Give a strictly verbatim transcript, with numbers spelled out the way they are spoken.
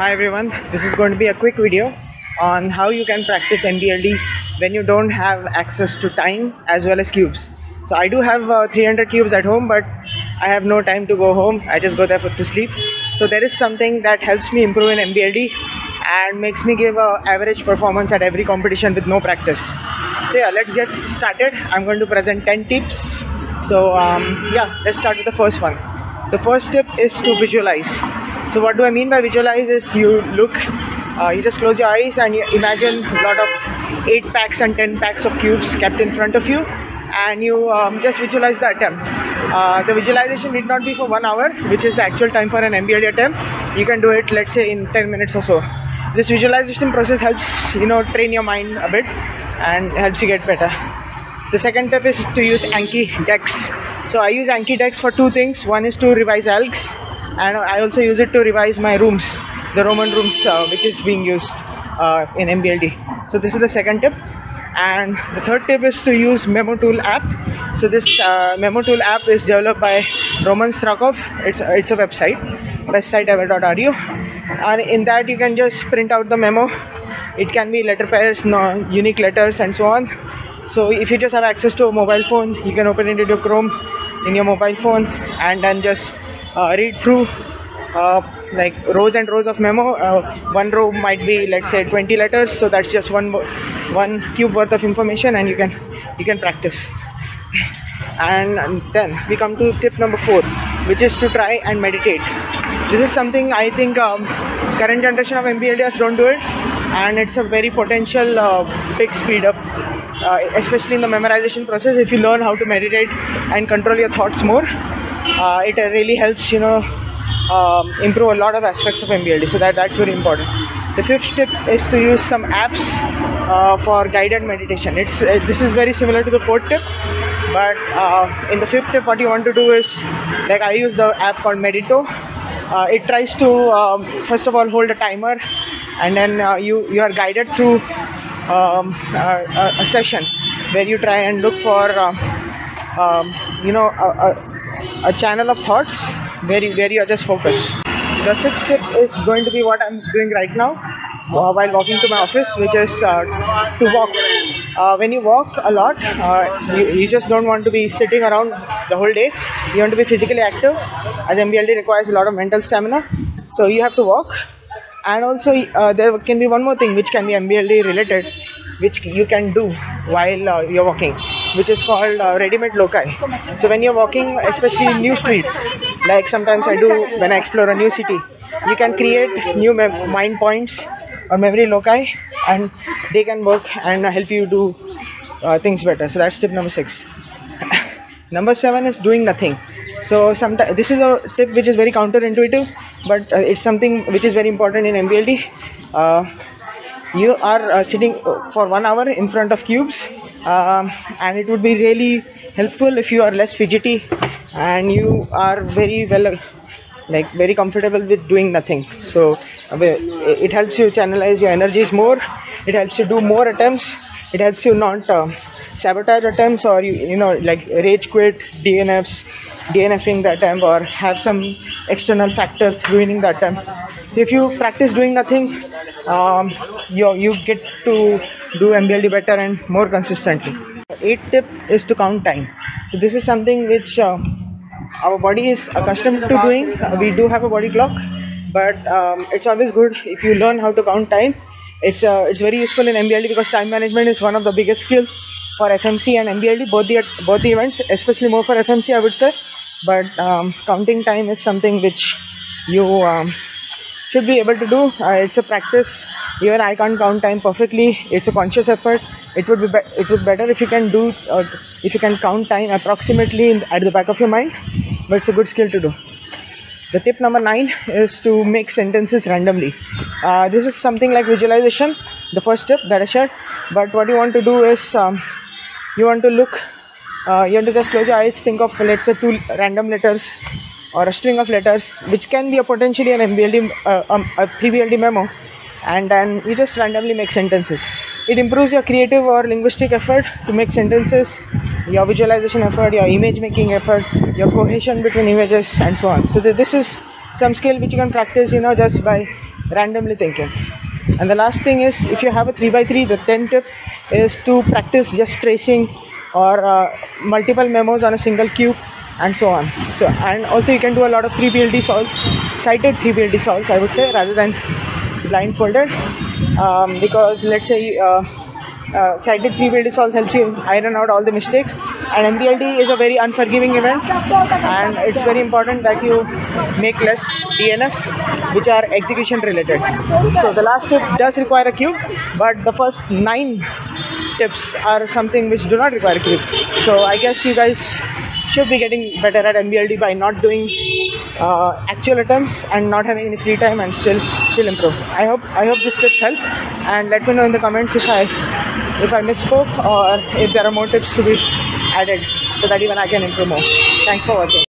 Hi everyone, this is going to be a quick video on how you can practice M B L D when you don't have access to time as well as cubes. So I do have uh, three hundred cubes at home, but I have no time to go home. I just go there for to sleep. So there is something that helps me improve in M B L D and makes me give a average performance at every competition with no practice. So yeah, let's get started. I'm going to present ten tips. So um, yeah, let's start with the first one. The first tip is to visualize. So what do I mean by visualize is you look, uh, you just close your eyes and you imagine a lot of eight packs and ten packs of cubes kept in front of you, and you um, just visualize the attempt. Uh, the visualization need not be for one hour, which is the actual time for an M B L D attempt. You can do it, let's say, in ten minutes or so. This visualization process helps you know train your mind a bit and helps you get better. The second tip is to use Anki decks. So I use Anki decks for two things. One is to revise algs, and I also use it to revise my rooms, the Roman rooms, uh, which is being used uh, in M B L D. So this is the second tip. And the third tip is to use Memo Tool app. So this uh, Memo Tool app is developed by Roman Strakov. It's, it's a website, best site ever dot r u, and in that you can just print out the memo. It can be letter pairs, no, unique letters, and so on. So if you just have access to a mobile phone, you can open it into Chrome in your mobile phone and then just uh, read through uh, like rows and rows of memo. Uh, one row might be, let's say, twenty letters, so that's just one one cube worth of information, and you can you can practice. And then we come to tip number four, which is to try and meditate. This is something I think um, current generation of M B L Ders don't do it, and it's a very potential uh, big speed up. Uh, especially in the memorization process. If you learn how to meditate and control your thoughts more, uh, it uh, really helps you know um, improve a lot of aspects of M B L D. So that that's very important. The fifth tip is to use some apps uh, for guided meditation. It's uh, this is very similar to the fourth tip, but uh, in the fifth tip, what you want to do is, like, I use the app called Medito. Uh, it tries to um, first of all hold a timer, and then uh, you you are guided through Um, a, a session where you try and look for um, um, you know a, a, a channel of thoughts where you, where you are just focused. The sixth tip is going to be what I'm doing right now uh, while walking to my office, which is uh, to walk. Uh, when you walk a lot, uh, you, you just don't want to be sitting around the whole day. You want to be physically active, as M B L D requires a lot of mental stamina, so you have to walk. And also uh, there can be one more thing which can be M B L D related, which you can do while uh, you're walking, which is called uh, ready-made loci. So when you're walking, especially in new streets, like sometimes I do when I explore a new city, you can create new mind points or memory loci, and they can work and help you do uh, things better. So that's tip number six. Number seven is doing nothing. So sometimes this is a tip which is very counterintuitive, but uh, it's something which is very important in M B L D. Uh, you are uh, sitting for one hour in front of cubes, um, and it would be really helpful if you are less fidgety and you are very well, like very comfortable with doing nothing. So uh, it helps you channelize your energies more. It helps you do more attempts. It helps you not uh, sabotage attempts, or you you know like rage quit, D N Fs. DNFing the attempt, or have some external factors ruining the attempt. So if you practice doing nothing, um, you, you get to do M B L D better and more consistently. The eighth tip is to count time. So this is something which uh, our body is accustomed to doing. Uh, we do have a body clock, but um, it's always good if you learn how to count time. It's, uh, it's very useful in M B L D because time management is one of the biggest skills for F M C and M B L D, both the, both the events, especially more for F M C, I would say. But um, counting time is something which you um, should be able to do. Uh, it's a practice. Even I can't count time perfectly. It's a conscious effort. It would be, be it would be better if you can do uh, if you can count time approximately in, at the back of your mind. But it's a good skill to do. The tip number nine is to make sentences randomly. Uh, this is something like visualization, the first tip that I shared. But what you want to do is um, you want to look. Uh, you have to just close your eyes, think of, let's say, two random letters or a string of letters, which can be a potentially an M B L D, uh, um, a three B L D memo, and then you just randomly make sentences. It improves your creative or linguistic effort to make sentences, your visualization effort, your image making effort, your cohesion between images, and so on. So th this is some skill which you can practice, you know, just by randomly thinking. And the last thing is, if you have a three by three, the ten tip is to practice just tracing or uh, multiple memos on a single cube and so on. So, and also you can do a lot of three B L D solves, cited three B L D solves, I would say, rather than blindfolded, um, because let's say uh, uh, cited three B L D solves helps you iron out all the mistakes, and M B L D is a very unforgiving event, and it's very important that you make less D N Fs which are execution related. So the last tip does require a cube, but the first nine tips are something which do not require a cube. So I guess you guys should be getting better at M B L D by not doing uh, actual attempts and not having any free time, and still still improve. I hope I hope these tips help, and let me know in the comments if I if I misspoke or if there are more tips to be added so that even I can improve more. Thanks for watching.